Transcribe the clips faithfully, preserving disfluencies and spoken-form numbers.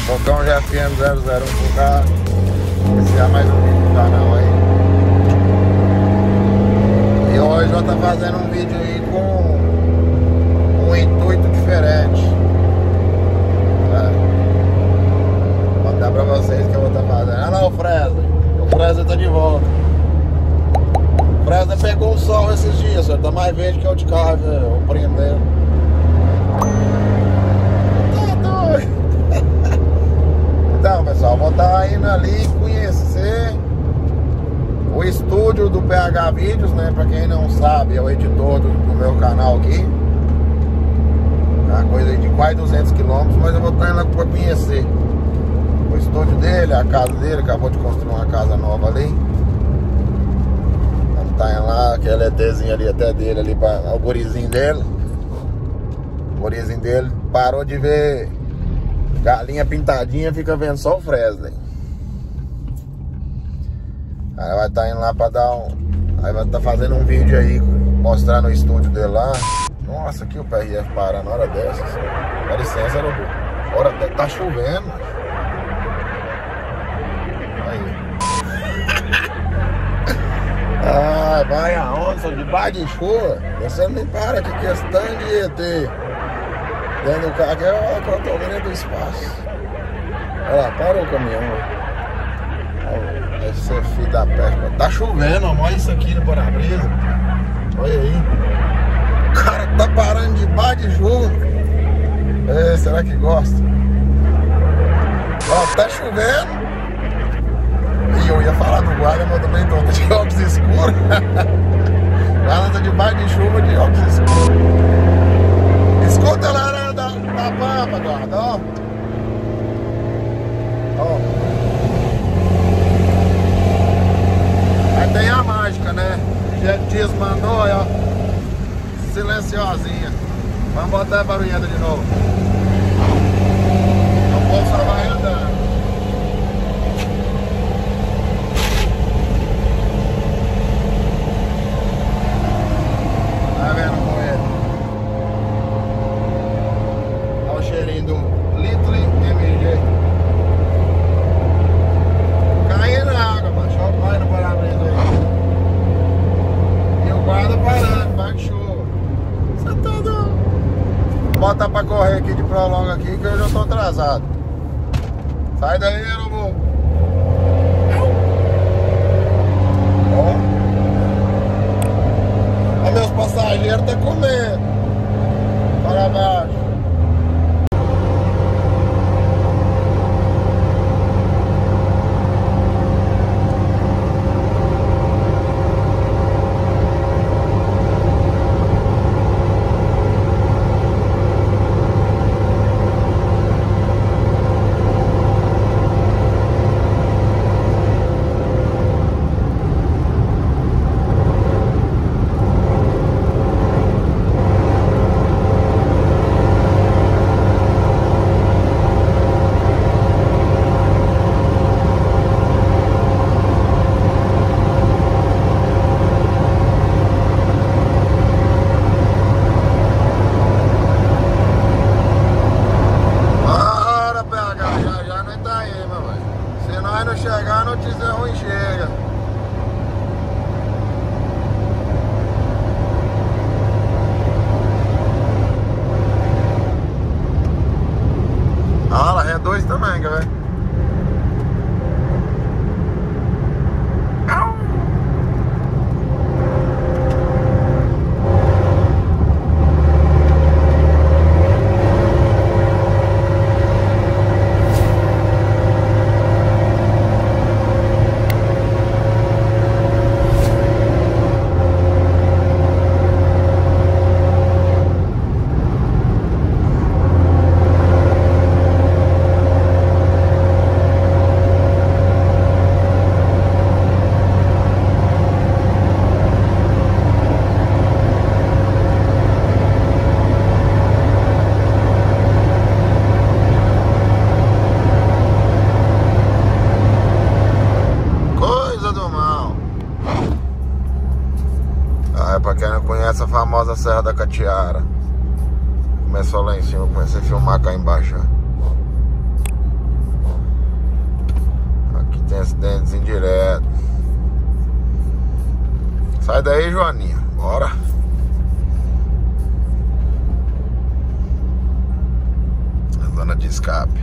Bocão G F M zero zero um K. Esse é mais um vídeo do canal aí. E hoje eu vou estar fazendo um vídeo aí com um intuito diferente. É. Vou dar pra vocês que eu vou estar fazendo. Olha lá o Fresno. O Fresno tá de volta. O Fresno pegou o sol esses dias, senhor. Tá mais verde que eu de carro, o primo dele. Então, pessoal, vou estar indo ali conhecer o estúdio do P H Vídeos, né? Pra quem não sabe, é o editor do, do meu canal aqui. É uma coisa de quase duzentos quilômetros, mas eu vou estar indo lá pra conhecer o estúdio dele, a casa dele. Acabou de construir uma casa nova ali. Vamos estar indo lá, aquele ETzinho ali até dele, ali pra, o gurizinho dele. O gurizinho dele parou de ver galinha pintadinha, fica vendo só o Fresley. Aí vai estar indo lá pra dar um... Aí vai estar fazendo um vídeo aí, mostrar no estúdio dele lá. Nossa, aqui o P R F parando, hora dessas. Dá licença, Lobo. Hora de... Tá chovendo. Aí. Ah, vai aonde? Só debaixo de chuva. Você não me para, que questão de E T. Dentro do carro aqui, olha que eu tô vendo do espaço. Olha lá, parou o caminhão. Olha esse filho da pesca. Tá chovendo, olha isso aqui no para-brisa. Olha aí. O cara tá parando debaixo de chuva. É, será que gosta? Ó, tá chovendo. E eu ia falar do guarda, mas eu também tô de óculos escuros. O guarda tá debaixo de chuva de óculos escuros. Escuta lá da, da, da pampa, guarda, ó. Ó. Aí tem a mágica, né? O Dias mandou, ó. Silenciosinha. Vamos botar a barulhenta de novo. O povo só vai andando. Tá vendo com ele? Olha o cheirinho do Little M G. Caindo na água, macho. Olha o pai no para-brisa aí. E o guarda parando, vai de chuva. Você tá doido? Vou botar pra correr aqui de prolonga aqui, que eu já tô atrasado. Sai daí, Lobo. Ó. Ó, meus passageiros tá comendo. Para baixo. Chegar, a notícia ruim chega. Ah, lá é dois também, quer ver? Essa famosa Serra da Catiara. Começou lá em cima, comecei a filmar cá embaixo. tem acidentes indiretos. Sai daí, Joaninha. Bora. A zona de escape.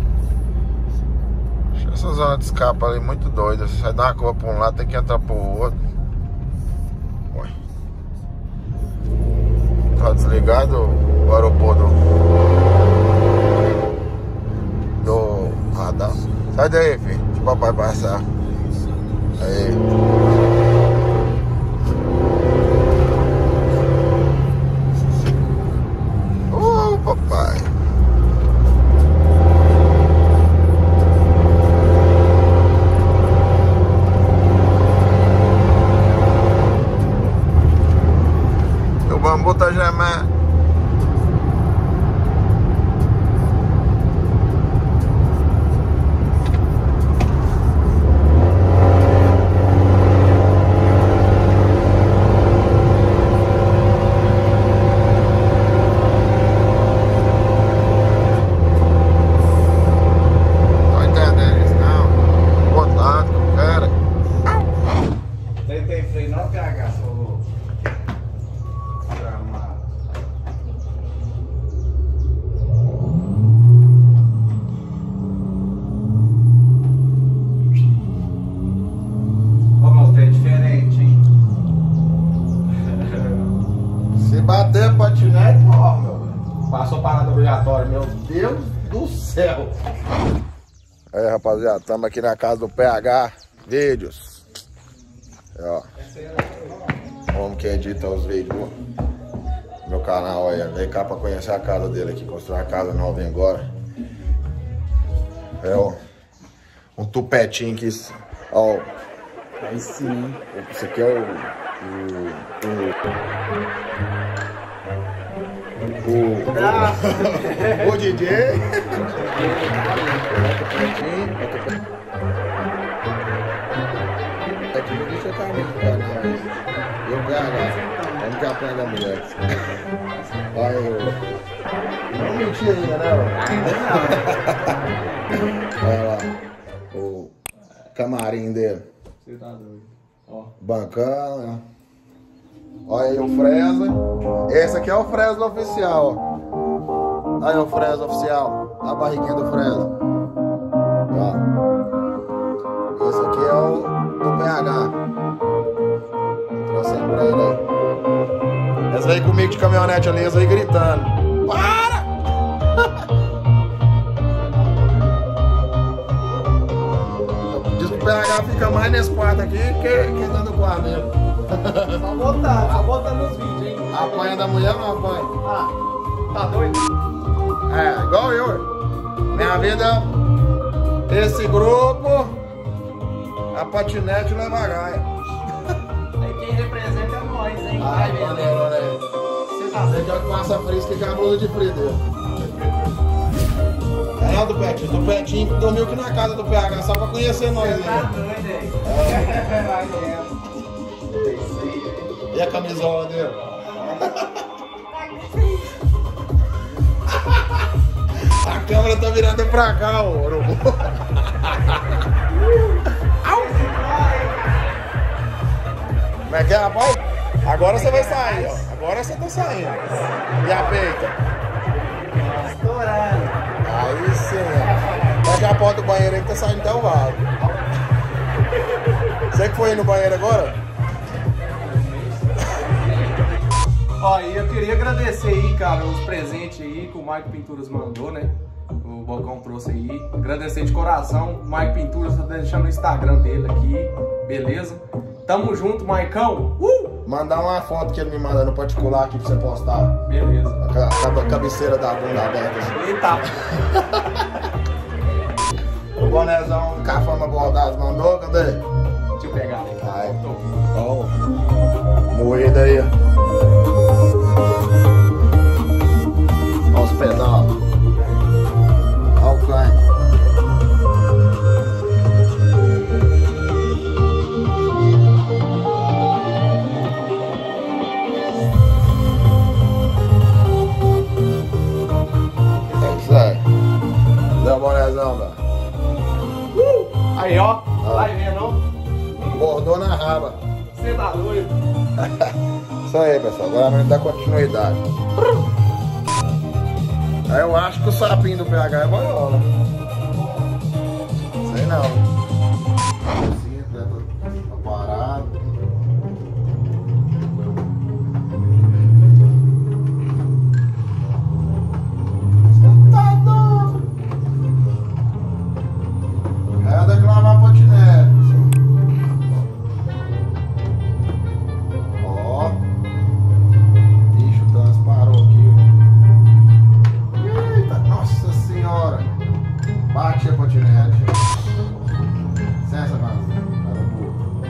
Acho essa zona de escape ali muito doida. Você sai dar uma curva pra um lado, tem que entrar pro outro. Oi. Tá desligado o aeroporto do radar. Sai daí, filho. Deixa o papai passar. Aí. Ô, papai. O bambu tá gemendo. Bater patinete, ó, meu. Passou parada obrigatória, meu Deus do céu. Aí, rapaziada, estamos aqui na casa do P H Vídeos. Aí, ó. Como que edita os vídeos no meu canal aí. Vem cá pra conhecer a casa dele aqui. Construir uma casa nova agora. É, ó. Um tupetinho que. Ó. Aí sim. Esse aqui é o. O. O. O, o D J. Aqui não deixa eu caminho, cara. Eu pego. Vamos que aprende a mulher. Vai, eu. Não mentir ainda, né, mano? Olha lá. O camarim dele. Você tá doido. Ó. Bancão, né? Olha aí o Fresa. Esse aqui é o Fresa oficial, ó. Aí o Fresa oficial. A barriguinha do Fresa. Ó. Esse aqui é o do P H. Trouxe pra ele aí. Esse aí comigo de caminhonete ali, esse aí gritando. Para! Diz que o P H fica mais nesse quarto aqui que, que dentro do quarto dele. Só botar, só botar nos vídeos, hein? Apanha da mulher ou não apanha? Ah, tá doido? É, igual eu. Minha vida, esse grupo, a patinete leva a gaia. Aí quem representa é nós, hein? Ai, valeu, né? Você tá Você já passa frisca que é a blusa de frio dele. É não, do Petinho. Do Petinho dormiu aqui na casa do P H só pra conhecer nós. Você tá doido, hein? Vai mesmo. E a camisola dele? A câmera tá virando pra cá, ô urubu. Como é que é, rapaz? Agora você vai sair, ó. Agora você tá saindo. E a peita? Estourando. Aí sim. Fecha a porta do banheiro aí que tá saindo até o vaso. Você que foi aí no banheiro agora? Ó, e eu queria agradecer aí, cara, os presentes aí que o Mike Pinturas mandou, né? O Bocão trouxe aí. Agradecer de coração. O Mike Pinturas, tô deixando o Instagram dele aqui, beleza? Tamo junto, Maicão. Uh! Mandar uma foto que ele me manda no particular aqui pra você postar. Beleza. A, a, a cabeceira da bunda aberta. Assim. Eita! O bonézão Cafama Bordado mandou, cadê? Deixa eu pegar aí. Ai, ó. Moída aí. Olha os pedal. Olha o canho. É isso aí. Deu um bonézão, velho. Uh! Aí, ó. Vai ver, não? Bordou na raba. Você tá doido? Isso aí, pessoal. Agora vamos dar continuidade. Aí eu acho que o sapinho do P H é boiola. Sei não. Assim, tá parado. Você tá doido? É da que lavar a patinete. Ó. Bicho transparou aqui. Eita, nossa senhora. Bate a patinete. Licença, mas cara burro.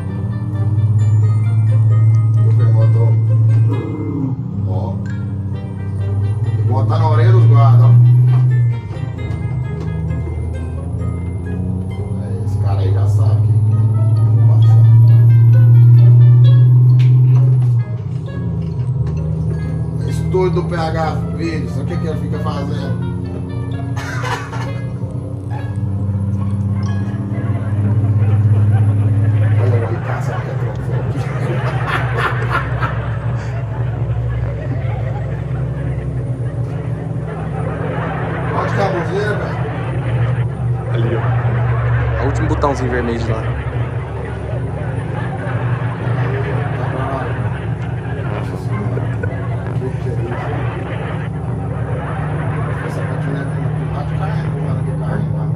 O freio motor. Ó. Botar na orelha dos guardas, ó. Esse cara aí já sabe que vou passar. Estúdio do P H Vídeos, o que que ele fica fazendo? Olha aí, caça que é tronco aqui. Onde que é a buzeira, velho? Ali, ó. É o último botãozinho vermelho lá. Nossa senhora. Que que é isso? Essa patinete não tá de carrinho, mano, que carrinho lá.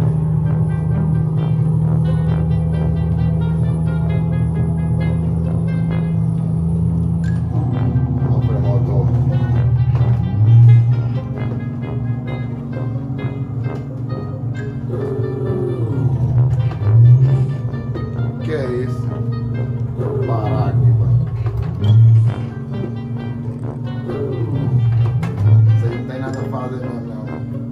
Olha o freio motor. Que é isso? Vou parar aqui, mano. Isso aí não tem nada a fazer mesmo, não.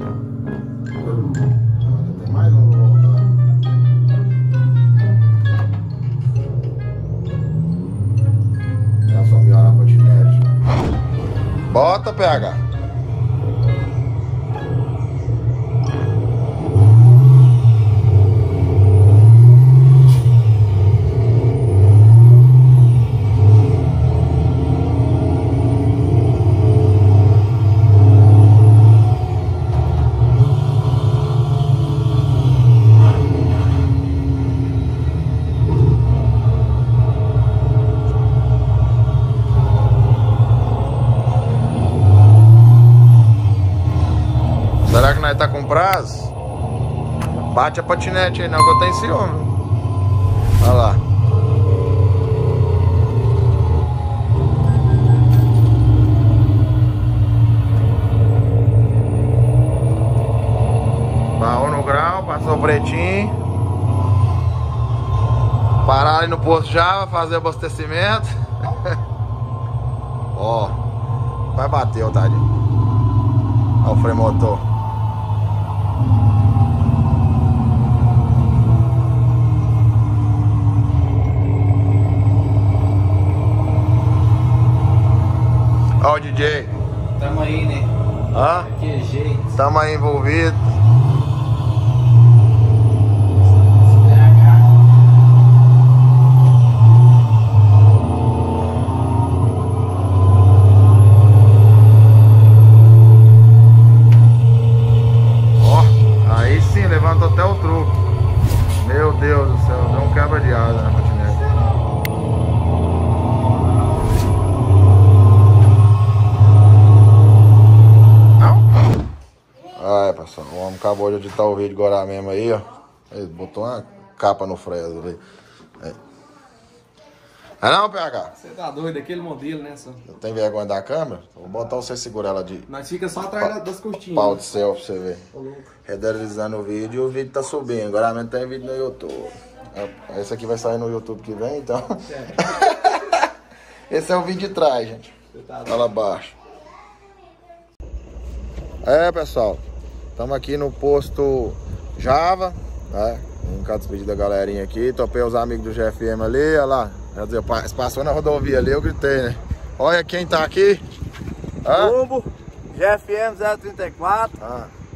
Ainda tem mais um, vou voltar. É só melhorar a patinete. Bota, P H. Será que nós tá com prazo? Bate a patinete aí, não, que eu tenho ciúme. Olha lá. Barrou no grau, passou pretinho. Parar ali no posto Java, fazer abastecimento. Ó, vai bater, ó, tadinho. Olha o freio motor. Ó o D J. Tamo aí, né? Hã? Que jeito. Tamo aí envolvido. Ó, aí sim, levantou até o truque. Meu Deus do céu, deu um quebra de asa na patinete. Ai, pessoal, o homem acabou de editar o vídeo agora mesmo aí, ó. Ele botou uma capa no freio ali. É. É não, P H? Você tá doido, aquele modelo, né, só? Eu tenho vergonha da câmera? Vou botar você segurar ela de Nós fica só atrás das cortinas. pau de céu pra você ver. Ô, louco. Renderizando o vídeo e o vídeo tá subindo. Agora mesmo tem vídeo no YouTube. Esse aqui vai sair no YouTube que vem, então. É. Esse é o vídeo de trás, gente. Você tá doido. Fala abaixo. É, pessoal. Estamos aqui no posto Java, né? Um bocado despedido da galerinha aqui. Topei os amigos do G F M ali, olha lá. Quer dizer, passou na rodovia ali, eu gritei, né? Olha quem tá aqui. Combo, G F M zero trinta e quatro. Ah.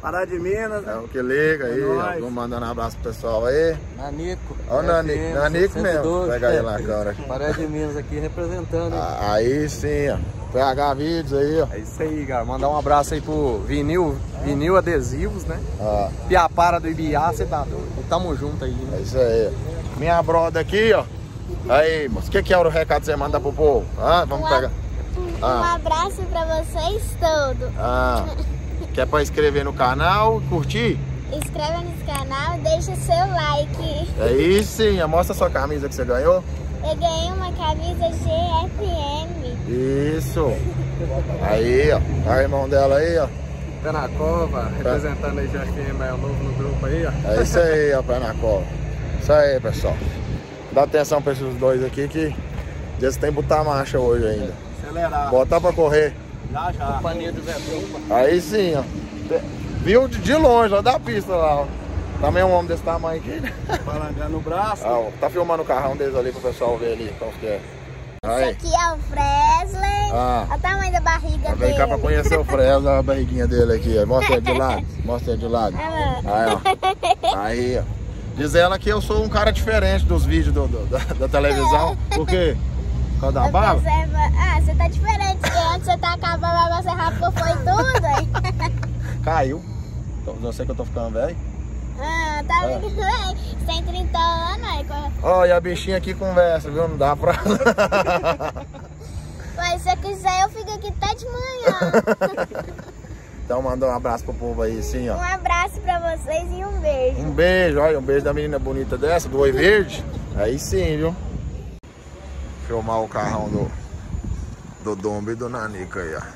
Pará de Minas. É o que liga aí, É ó. nóis. Vamos mandando um abraço pro pessoal aí. Nanico. Ó o Nanico, Nanico mesmo. Pega aí lá, cara. Pará de Minas aqui representando. Hein? Ah, Aí sim, ó. P H Vídeos aí, ó. É isso aí, cara. Mandar um abraço aí pro Vinil, Vinil Adesivos, né? Ah, Piapara do Ibiá, você tá doido. E tamo junto aí, né? é isso aí. Minha broda aqui, ó. Aí, moço, o que, que é o recado que você manda pro povo? Ah, vamos Um pegar. Um Ah. abraço pra vocês todos. Ah, que é pra inscrever no canal, curtir? Inscreva nesse canal, deixa seu like. É isso sim, mostra a sua camisa que você ganhou. Eu ganhei uma camisa G F M. Isso. Aí, ó. Olha o irmão dela aí, ó. Pé na cova, representando aí G F M, é o novo no grupo aí, ó. É isso aí, ó, pé na cola. Isso aí, pessoal. Dá atenção pra esses dois aqui que eles têm que botar marcha hoje ainda. Acelerar. Botar pra correr. Já, já. Companhia do Zé Bruno. Aí sim, ó. Viu de de longe, ó, da pista lá, ó. Também um homem desse tamanho aqui. Falangando no braço. Ah, ó, tá filmando o carrão deles ali pro pessoal ver ali qual que é. Aí. Esse aqui é o Fresley. Ah. Olha o tamanho da barriga Vem dele. cá pra conhecer o Fresno, a barriguinha dele aqui, ó. Mostra ele de lado. Mostra ele de lado. Ah, Aí, ó. Aí, ó. Diz ela que eu sou um cara diferente dos vídeos do, do- da, da televisão. Por quê? Por causa da barba? Você, ah, você tá diferente, porque antes você tá acabando, mas você rápido foi tudo, hein? Caiu. Então, não sei que eu tô ficando velho. Ah, tá vendo que bem? Você tem trinta anos, aí. Ó, e a bichinha aqui conversa, viu? Não dá pra... Mas se você quiser, eu fico aqui até de manhã. Então manda um abraço pro povo aí, sim, ó. Um abraço pra vocês e um beijo. Um beijo, olha, um beijo da menina bonita dessa, do Oi Verde. Aí sim, viu? Filmar o carrão do, do Dumbo e do Nanica aí, ó.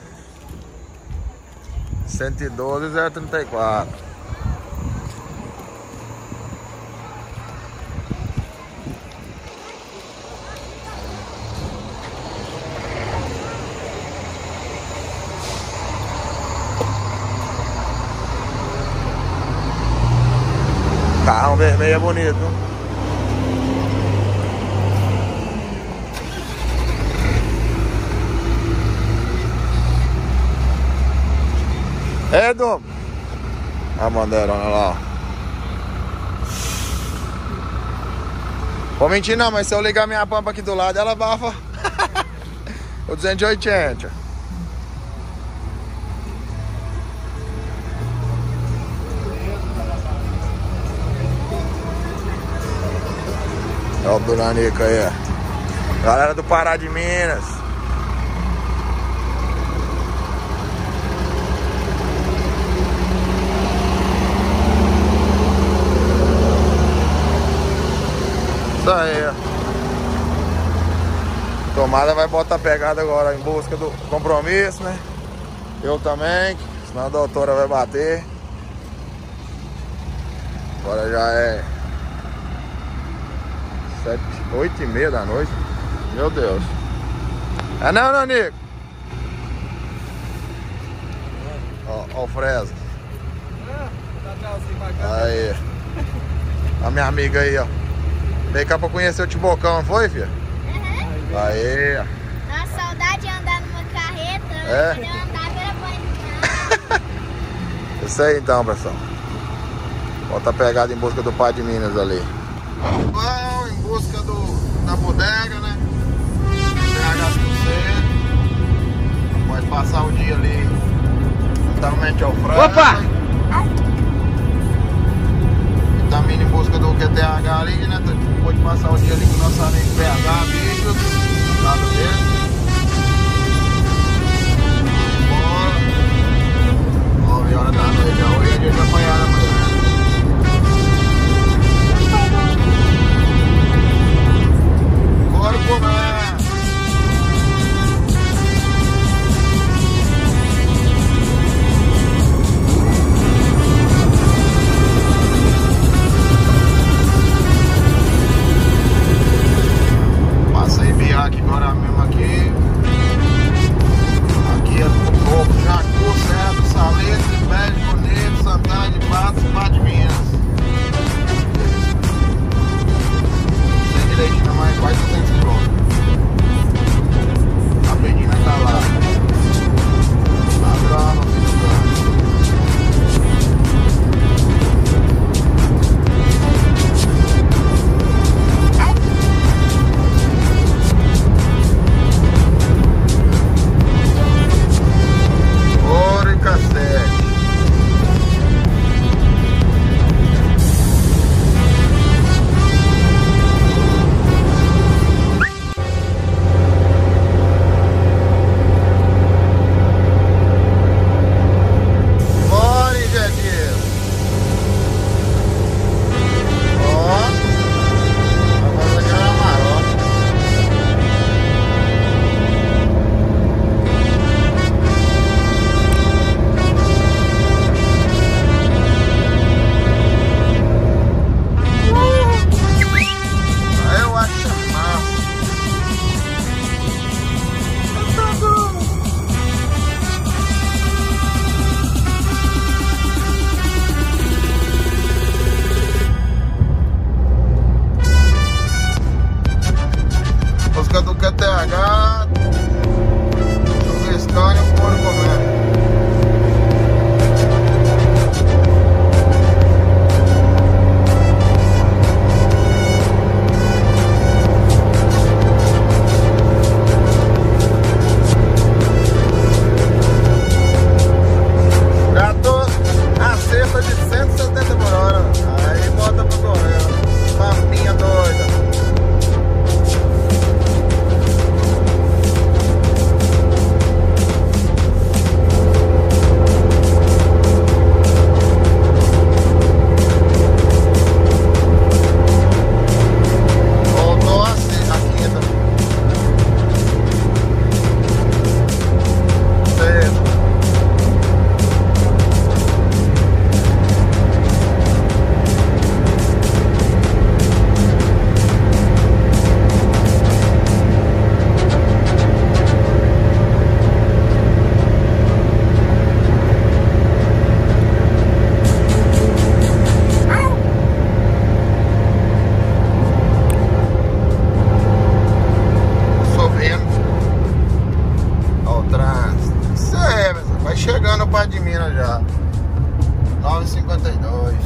cento e doze, zero trinta e quatro. Carrão vermelho é bonito. É, Dom. A bandeirona lá, ó. Vou mentir não, mas se eu ligar minha pampa aqui do lado, ela bafa o duzentos e oitenta. Olha o Duranica aí, ó. Galera do Pará de Minas. Isso aí, ó. Tomada vai botar pegada agora em busca do compromisso, né? Eu também, senão a doutora vai bater. Agora já é sete, oito e meia da noite. Meu Deus. É não, Nanico? Ó, ó o Fresno. Aí. A minha amiga aí, ó. Veio cá pra conhecer o Tibocão, não foi, filha? Uhum. Aí, ó. Nossa, saudade de andar numa carreta. É? De andar pela banhada. Isso aí então, pessoal. Bota a pegada em busca do pai de Minas ali. Bom, em busca do, da bodega, né? P H C. Pode passar o dia ali juntamente ao frango. Opa! E também em busca do Q T H ali, né? Pode passar o dia ali com o nosso amigo P H Vídeos. Do lado dele. Bora. nove horas da noite. Já hoje é dia de apanhar amanhã. Bora comer! Passei Biac agora mesmo aqui, Quase chegando no Pai de Minas já. nove e cinquenta e dois.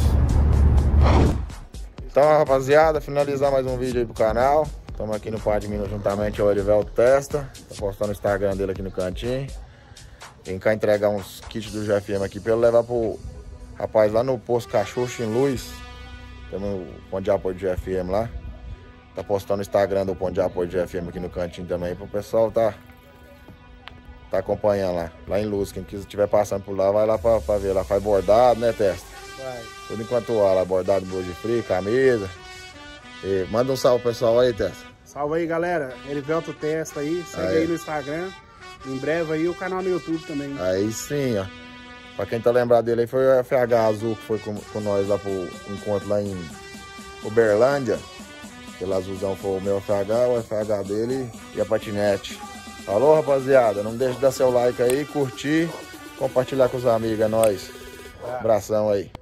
Então, rapaziada, finalizar mais um vídeo aí pro canal. Estamos aqui no Pai de Minas juntamente ao Erivelto Testa. Tá postando o Instagram dele aqui no cantinho. Vem cá entregar uns kits do G F M aqui pra ele levar pro rapaz lá no posto Cachucho em Luz. Temos o ponto de apoio do G F M lá. Tá postando o Instagram do ponto de apoio do G F M aqui no cantinho também pro pessoal tá, tá acompanhando lá. Lá em Luz, quem estiver passando por lá, vai lá pra, pra ver. Lá faz bordado, né, Testa? Vai. Tudo enquanto há lá, bordado, blusa frio, camisa. E manda um salve pro pessoal aí, Testa. Salve aí, galera. Erivelto Testa aí. Segue aí. aí no Instagram. Em breve aí o canal no YouTube também. Aí sim, ó. Pra quem tá lembrado dele aí, foi o F H Azul que foi com, com nós lá pro encontro lá em Uberlândia. Aquele azulzão foi o meu F H, o F H dele e a patinete. Falou, rapaziada. Não deixe de dar seu like aí, curtir, compartilhar com os amigos. É nóis. Abração aí.